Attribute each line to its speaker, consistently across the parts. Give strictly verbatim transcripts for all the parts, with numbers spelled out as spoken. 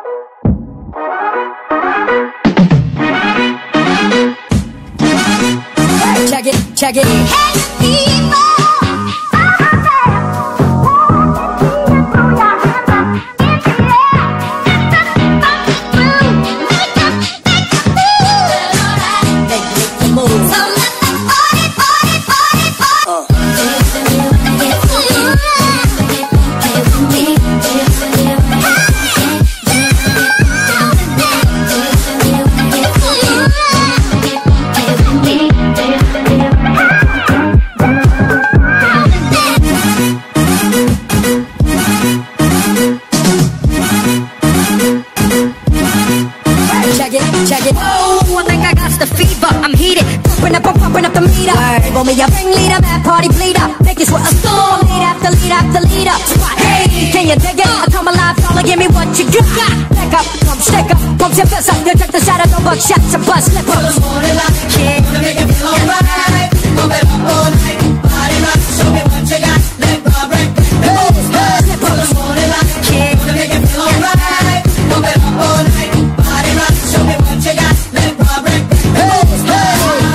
Speaker 1: Check it, check it. Hey, people. Check it. Oh, I think I got the fever. I'm heated, pumping up, I'm pumping up the meter. Word. Want me a ringleader, mad party bleeder. Vegas with a storm, lead after lead after leader. Hey, can you dig it? I come alive, fella, give me what you got. Back up, come stick up, pump your fist up. You check the shadow, no buckshots, a bus slip up. Morning like a kid, wanna make it feel alright. Move it up all night, body rock, show me what you got. Let go, break, hey, hey, slip up. Morning like a kid, wanna make it feel alright. Move it up all night, body rock, show me what you got. Let go, break, hey, hey.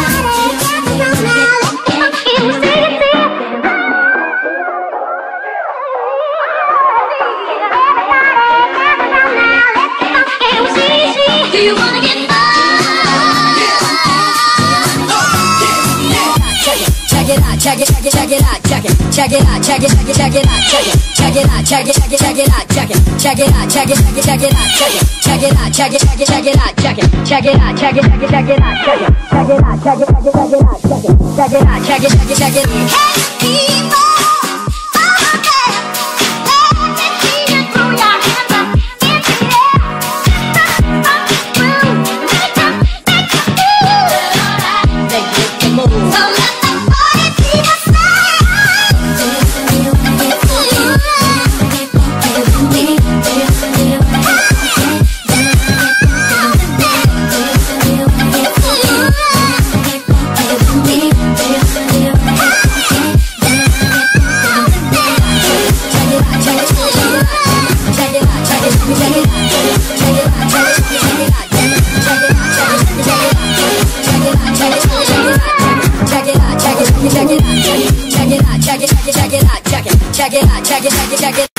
Speaker 1: Do you wanna get Check it out, check it, check it, check it out, check it, check it out, check it, check it, check it out, check it, check it out, check it, check it, check it out, check it, check it out, check it, check it, check it out, check it, check it out, check it, check it, check it out, check it, check it out, check it, check it, check it out, check it, check it out, check it, check it, check it out, check it, check it out, check it, check it, check it. Hey, people. Check it out, check it, check it, check it out, check it, check it out, check it, check it, check it.